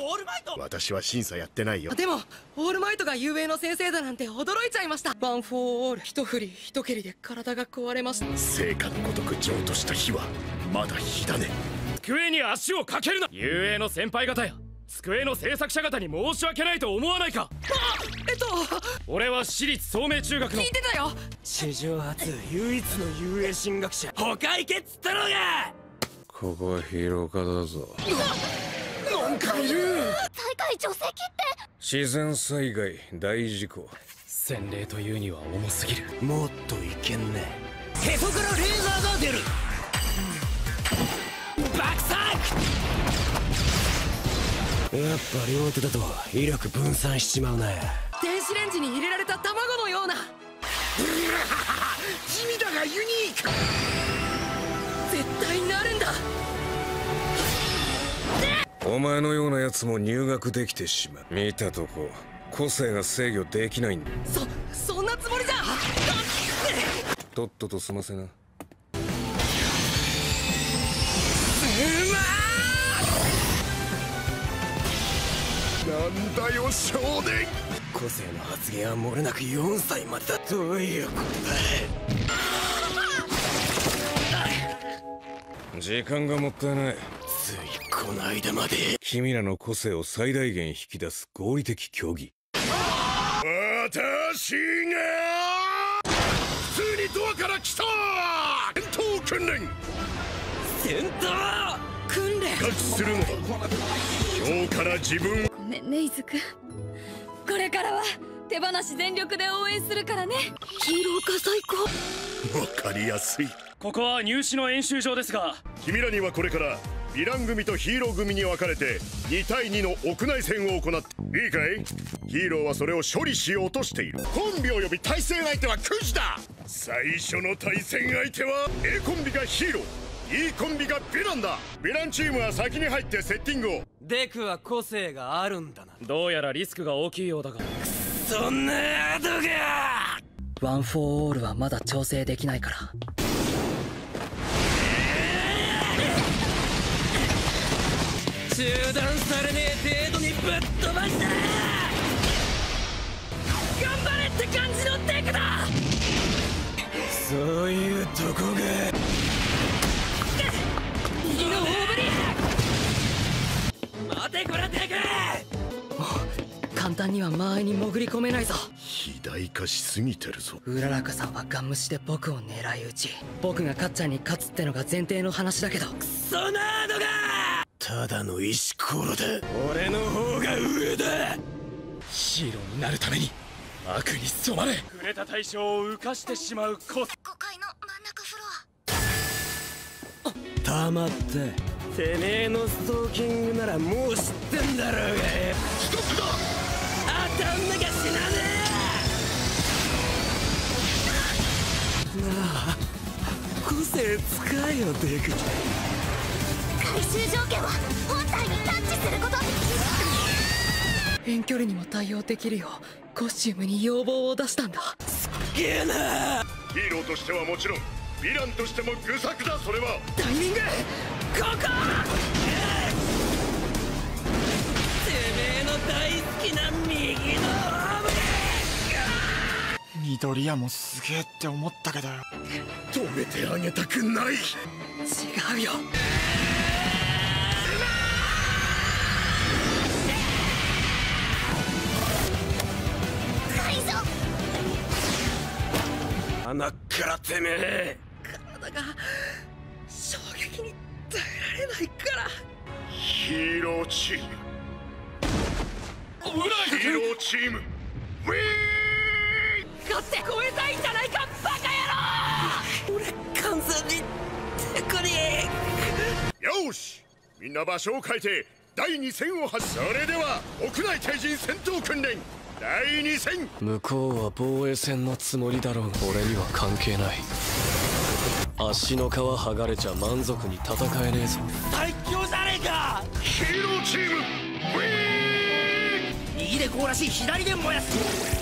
オールマイト。 私は審査やってないよ。 でもオールマイトが雄英の先生だなんて驚いちゃいました。ワン・フォー・オール、一振り一蹴りで体が壊れました。 成果のごとく譲渡した日はまだ日だね。 机に足をかけるな。雄英の先輩方や机の制作者方に申し訳ないと思わないか。俺は私立聡明中学の。 聞いてたよ。 史上初唯一の雄英進学者。他行けっつったろうが。 ここはヒーロー科だぞ。 なんかいる。 最下位除籍って自然災害大事故。 洗礼というには重すぎる。 もっといけんね。 へそからレーザーが出る。爆散。 やっぱ両手だと威力分散しちまうな。 電子レンジに入れられた卵のような。 地味だがユニーク。 絶対なるんだ。 お前のようなやつも入学できてしまう。見たとこ個性が制御できないんだ。 そんなつもりじゃ。 とっとと済ませな。 なんだよ少年。 個性の発言は漏れなく4歳までだ。どういうことだ。 時間がもったいない。 ついこの間まで君らの個性を最大限引き出す合理的競技。 私が普通にドアから来た。戦闘訓練。 戦闘訓練。 復活するのだ。今日から自分。 ごめんねイズくん。これからは手放し全力で応援するからね。 ヒーロー科最高。 わかりやすい。 ここは入試の演習場ですが、 君らにはこれからヴィラン組とヒーロー組に分かれて2対2の屋内戦を行っていいかい。ヒーローはそれを処理しようとしている。コンビを呼び対戦相手はクジだ。最初の対戦相手は A コンビがヒーロー、E コンビがヴィランだ。ヴィランチームは先に入ってセッティングを。 デクは個性があるんだな。どうやらリスクが大きいようだが。 そんな後が。 ワン・フォー・オールはまだ調整できないから。 中断されねえ程度にぶっ飛ばした。頑張れって感じのデクだ。 そういうとこが。 右の大振り。待てこらデク。 簡単には間合いに潜り込めないぞ。 肥大化しすぎてるぞ。 うららかさんはガン無視で僕を狙い撃ち、僕がかっちゃんに勝つってのが前提の話だけど。 ソナードがただの石ころだ。俺の方が上だ。 ヒーローになるために悪に染まれ。触れた対象を浮かしてしまうコス。 5階の真ん中フロア。 たまった。てめえのストーキングならもう知ってんだろうがよ。 一つだ。 当たんなきゃ死なねなあ個性使えよデク。 回収条件は本体にタッチすること。 遠距離にも対応できるようコスチュームに要望を出したんだ。 ゲーな。 ヒーローとしてはもちろんヴィランとしても愚策だ。それはタイミング。 ここ。てめえの大好きな右のホームで。 緑谷もすげえって思ったけどよ。 止めてあげたくない。 違うよ。 解除。 穴からてめえ。 体が衝撃に耐えられないから。 ヒーローチーム。ヒーローチーム。ウィーン。 勝って超えたいんじゃないかバカ野郎。 俺完全にテクニッよし、みんな場所を変えて第2戦を発す。それでは屋内対人戦闘訓練第2戦。 向こうは防衛戦のつもりだろう。俺には関係ない。足の皮剥がれちゃ満足に戦えねえぞ。 最強じゃねえか。 ヒーローチーム。ウィーン。 右で凍らし左で燃やす。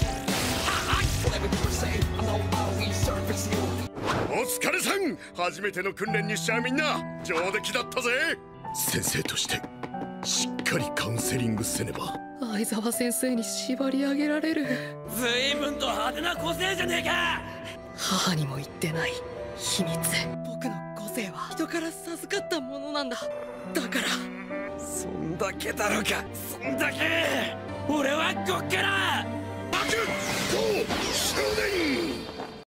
お疲れさん。初めての訓練にしちゃみんな上出来だったぜ。先生としてしっかかりカウンセリングせねば。 相沢先生に縛り上げられる。 随分と派手な個性じゃねえか。 母にも言ってない秘密。僕の個性は人から授かったものなんだ。だからそんだけだろか。そんだけ。俺はこっから白鵬少年